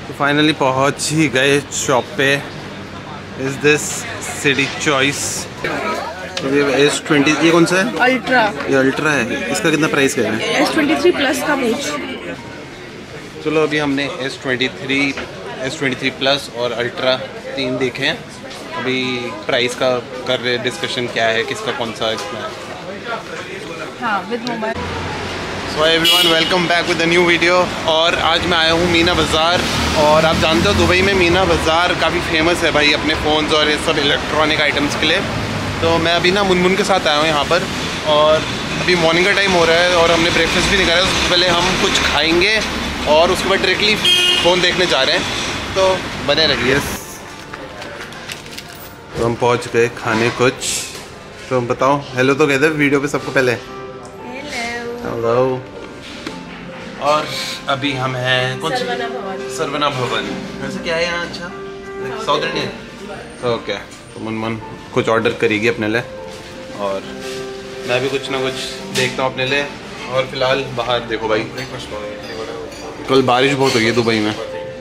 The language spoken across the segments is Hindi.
तो फाइनली पहुंच ही गए शॉप पे। Is this city choice. S20 ये कौन सा है? अल्ट्रा। ये अल्ट्रा है। इसका कितना प्राइस क्या है? S23 प्लस का पूछ। चलो अभी हमने S23 प्लस और अल्ट्रा 3 देखे हैं। अभी प्राइस का कर रहे डिस्कशन क्या है, किसका कौन सा इसमें है। हाँ, with mobile. So everyone welcome back with a new video. और आज मैं आया हूँ मीना बाज़ार। और आप जानते हो दुबई में मीना बाज़ार काफ़ी फेमस है भाई अपने फ़ोन्स और ये सब इलेक्ट्रॉनिक आइटम्स के लिए। तो मैं अभी ना मुनमुन के साथ आया हूँ यहाँ पर। और अभी मॉर्निंग का टाइम हो रहा है और हमने ब्रेकफास्ट भी निकाला है। उससे पहले हम कुछ खाएंगे और उसके बाद डायरेक्टली फ़ोन देखने जा रहे हैं, तो बने रहिए। तो हम पहुँच गए खाने कुछ। तो बताओ हेलो तो कहते वीडियो पे सबको पहले। हेलो। और अभी हम हैं कौन सरवना भवन। वैसे क्या है यहाँ? अच्छा साउथ इंडियन। ओके। तो मुनमुन कुछ ऑर्डर करेगी अपने लिए और मैं भी कुछ ना कुछ देखता हूँ अपने लिए। और फिलहाल बाहर देखो भाई, कल बारिश बहुत हुई है दुबई में।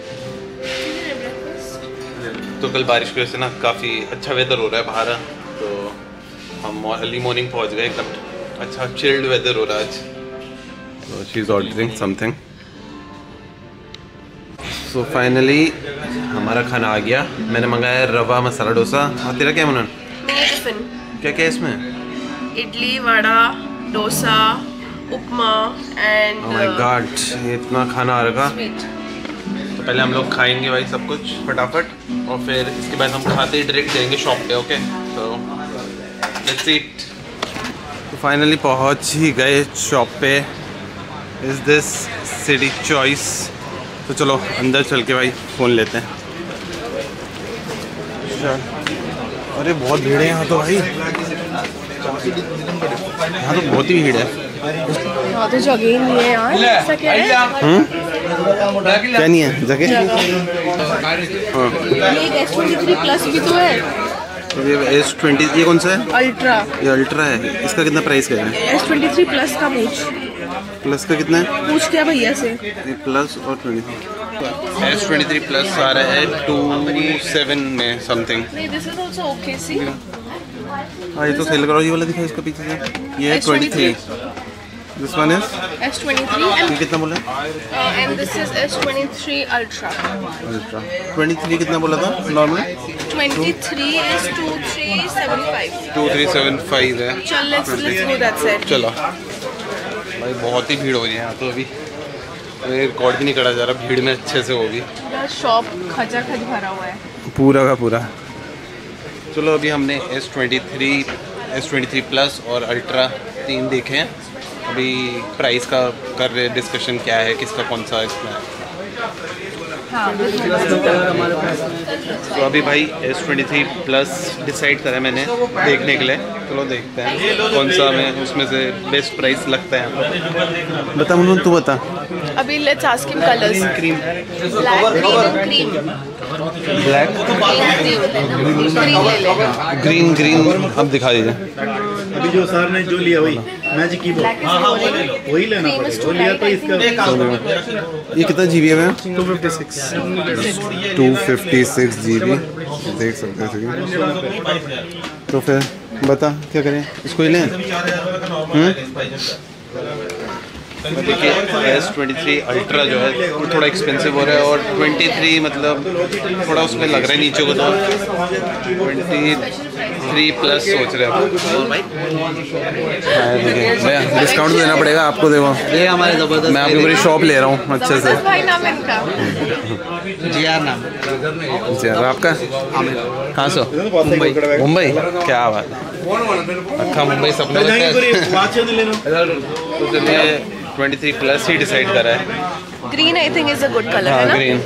तो कल बारिश की वजह से ना काफ़ी अच्छा वेदर हो रहा है बाहर। तो हम अर्ली मॉर्निंग पहुँच गए, एकदम अच्छा चिल्ड वेदर हो रहा है आज। So she's ordering something. So finally हमारा खाना आ गया। मैंने मंगाया रवा मसाला डोसा। और तेरा क्या मनन? टिफिन। क्या क्या है इसमें? Idli, vada, dosa, upma and Oh my God, ये इतना खाना आ रहा। तो पहले हम लोग खाएंगे भाई सब कुछ फटाफट और फिर इसके बाद हम खाते ही डायरेक्ट जाएंगे शॉप पे। ओके, तो लेट्स ईट। तो फाइनली पहुंच ही गए शॉप पे। Is this city choice. तो चलो अंदर चल के भाई फ़ोन लेते हैं। अरे बहुत भीड़ है यहाँ तो भाई। यहाँ तो बहुत ही भीड़ है। यहाँ तो जगह ही नहीं है यार। ऐसा क्या है? क्या नहीं है जगह? ये S23 प्लस भी तो है। ये S20 ये कौन सा है? अल्ट्रा। ये अल्ट्रा है। इसका कितना प्राइस क्या है? S23 प्लस का पूछ। प्लस का कितना है? पूछ क्या भैया से। प्लस और 23। S23 प्लस आ रहा है 27 में समथिंग। नहीं, this is also okay. See हाँ, ये तो सेल करो। ये वाला दिखा इसका पीछे से। ये है 23। दिस वन इज S23 ये कितना बोला? And this is S23 ultra. Ultra 23 कितना बोला था नॉर्मल? 23 is 2375। 2375 है। चल लेट्स गो दैट्स इट। चलो भाई बहुत ही भीड़ हो रही है यहाँ तो। अभी रिकॉर्ड भी नहीं करा जा रहा, भीड़ में अच्छे से होगी। शॉप खचाखच भरा हुआ है पूरा का पूरा। चलो अभी हमने S23 प्लस और अल्ट्रा 3 देखे हैं। अभी प्राइस का कर रहे डिस्कशन क्या है, किसका कौन सा इसमें है। हाँ, तो अभी भाई S23 प्लस डिसाइड करा मैंने देखने के लिए। चलो देखते हैं कौन सा हमें उसमें से बेस्ट प्राइस लगता है। बता मुनमुन, तू बता। अभी let's ask him colours. Cream, black, green, green अब दिखा दीजिए। अभी जो सर ने जो लिया वही मैजिक की वही लेना पड़ेगा। वो लिया तो इसका ये कितना जीबी है? 256 जीबी देख सकते हैं। तो फिर बता क्या करें, इसको ही लें? देखिए S23 अल्ट्रा जो है वो थोड़ा एक्सपेंसिव हो रहा है और 23 मतलब थोड़ा उसमें लग रहा है नीचे को। तो 23 प्लस सोच रहे हैं भैया। डिस्काउंट देना पड़ेगा आपको। देखो ये हमारे ज़बरदस्त, मैं आपकी पूरी शॉप ले रहा हूँ अच्छे से। GR नाम। जी आपका? कहाँ से? मुंबई। मुंबई क्या बात है। अच्छा मुंबई सपना लगता है। तो चलिए 23 प्लस ही डिसाइड करा है। Green I think is a good colour है ना? ग्रीन।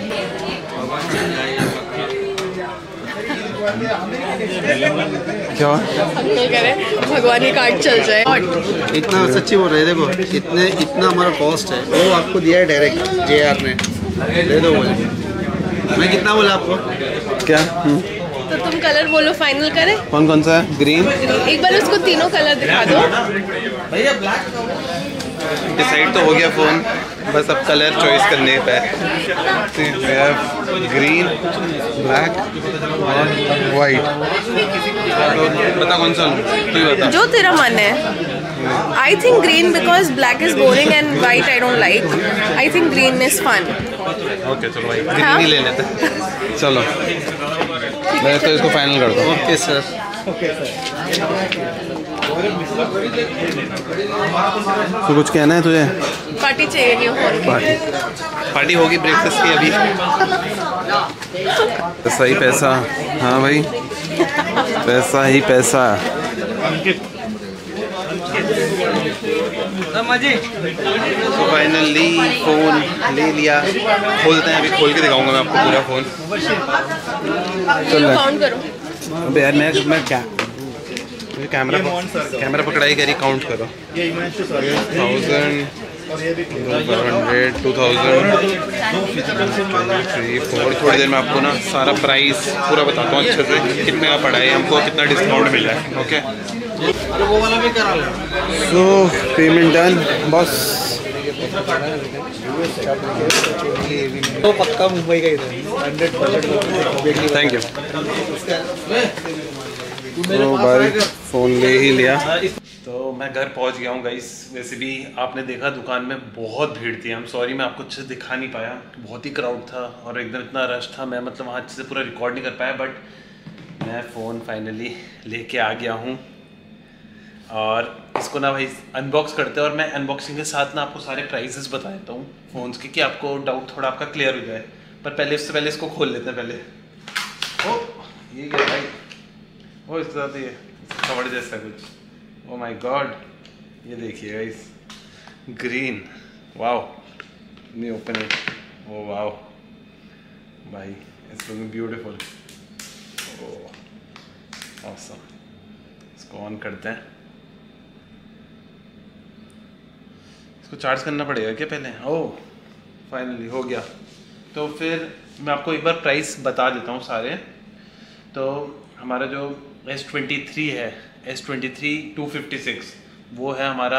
क्या कह रहे भगवान ही कार्ड चल जाए। इतना सच्ची बोल रहे। देखो इतना हमारा कॉस्ट है, वो आपको दिया है डायरेक्ट JR ने। दे दो मुझे। मैं कितना बोला आपको? क्या? तो तुम कलर बोलो, फाइनल करें? कौन कौन सा है? ग्रीन। एक बार उसको तीनों कलर दिखा दो। डिसाइड तो हो गया फ़ोन, बस अब कलर चॉइस करने पे है। ग्रीन, ब्लैक और वाइट। बता कौन सा लूँ, तू ही बता। जो तेरा मन है। I think green because black is boring and white I don't like. I think green is fun. Okay चलो भाई ग्रीन ही ले लेते हैं। चलो मैं तो इसको फाइनल कर दूँ। Okay sir. तो कुछ कहना है तुझे? पार्टी चाहिए न्यू फोन की। पार्टी होगी ब्रेकफास्ट की अभी। पैसा ही पैसा। हाँ भाई पैसा ही पैसा। तो फाइनली फ़ोन ले लिया। खोलते हैं, अभी खोल के दिखाऊंगा मैं आपको पूरा फ़ोन। चलो काउंट करो। अबे यार मैं क्या कैमरा पकड़ाई करी, काउंट करो। 1000 500 2000 3 4। थोड़ी देर में आपको ना सारा प्राइस पूरा बताता हूँ अच्छे से, कितने का पड़ा है हमको, कितना डिस्काउंट मिला है। ओके सो पेमेंट डन बस। तो पक्का मुंबई का ही था 100%। Thank you. तो भाई फ़ोन ले ही लिया। तो मैं घर पहुंच गया हूँ गाइस। वैसे भी आपने देखा दुकान में बहुत भीड़ थी। I'm सॉरी मैं आपको अच्छे से दिखा नहीं पाया, बहुत ही क्राउड था और एकदम इतना रश था, मैं मतलब वहाँ अच्छे से पूरा रिकॉर्ड नहीं कर पाया। बट मैं फ़ोन फाइनली लेके आ गया हूँ और इसको ना भाई अनबॉक्स करते हैं। और मैं अनबॉक्सिंग के साथ ना आपको सारे प्राइसेस बता देता हूँ फ़ोन्स के, कि आपको डाउट थोड़ा आपका क्लियर हो जाए। पर पहले उससे पहले इसको खोल लेते हैं पहले। ओ ये क्या भाई, वो इसके साथ ये कवर जैसा कुछ। ओ माय गॉड, ये देखिए guys green, wow. Me open it. Oh wow भाई, it's looking beautiful. Oh awesome. इसको ऑन करते हैं। इसको चार्ज करना पड़ेगा क्या पहले? ओह फाइनली हो गया। तो फिर मैं आपको एक बार प्राइस बता देता हूँ सारे। तो हमारा जो S23 है, S23 256, वो है हमारा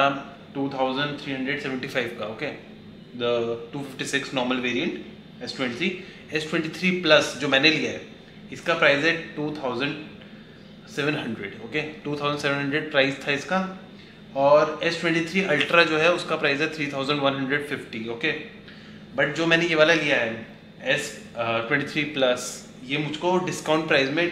2375 का। Okay, the 256 normal variant S23। S23 प्लस जो मैंने लिया है इसका प्राइस है 2700। ओके 2700 प्राइस था इसका। और S23 अल्ट्रा जो है उसका प्राइस है 3150। ओके, बट जो मैंने ये वाला लिया है S23 प्लस, ये मुझको डिस्काउंट प्राइस में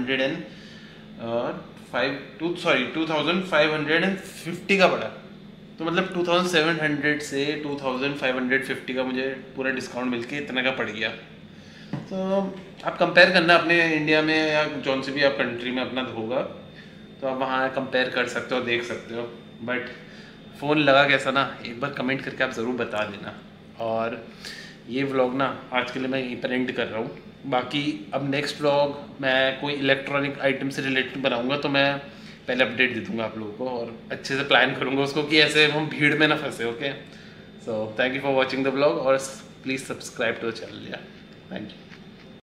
2550 का पड़ा। तो मतलब 2700 से 2550 का मुझे पूरा डिस्काउंट मिलके इतना का पड़ गया। तो आप कंपेयर करना अपने इंडिया में या जौन से भी आप कंट्री में अपना होगा तो आप वहाँ कंपेयर कर सकते हो, देख सकते हो। बट फ़ोन लगा कैसा ना, एक बार कमेंट करके आप ज़रूर बता देना। और ये व्लॉग ना आज के लिए मैं यहीं पर एंड कर रहा हूँ। बाकी अब नेक्स्ट व्लॉग मैं कोई इलेक्ट्रॉनिक आइटम से रिलेटेड बनाऊँगा तो मैं पहले अपडेट दे दूँगा आप लोगों को और अच्छे से प्लान करूँगा उसको कि ऐसे हम भीड़ में ना फंसे। Okay, so thank you for watching the vlog और please subscribe to the channel. या थैंक यू।